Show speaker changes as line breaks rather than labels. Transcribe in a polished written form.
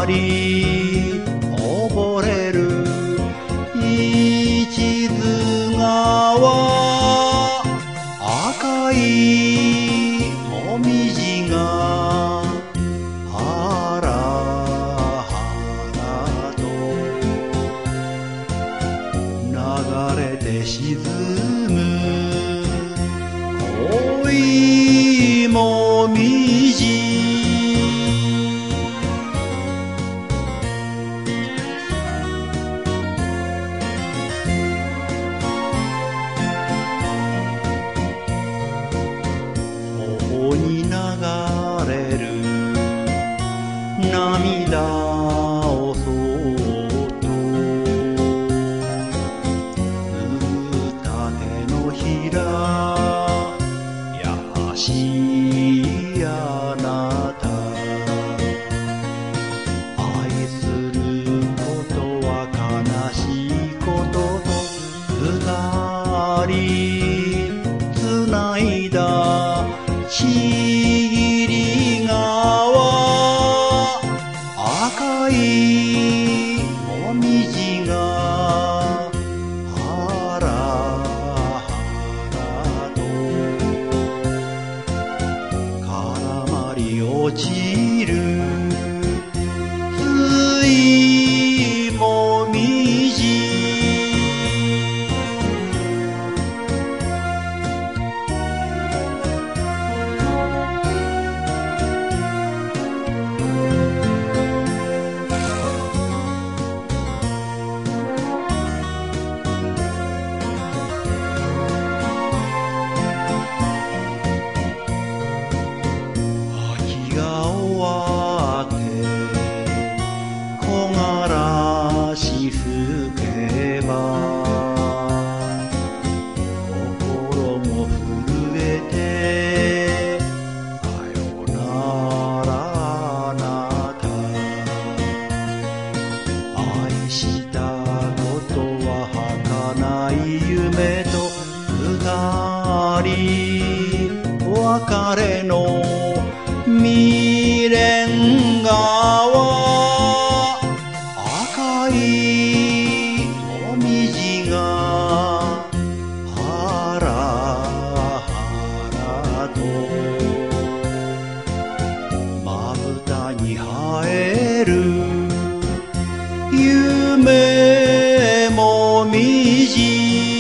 り溺れる一途川赤いもみじがはらはらと流れて沈む恋もみじ頬に流れる涙をそっとぬった手のひら優しいあなた愛することは悲しいことと二人つないだ霧川赤いもみじがはらはらと絡まり落ちるついもみじ秋が終わって木枯らし吹けば心も震えてさよならあなた愛したことは儚い夢と二人別れの未練川赤いもみじがはらはらとまぶたに映える夢もみじ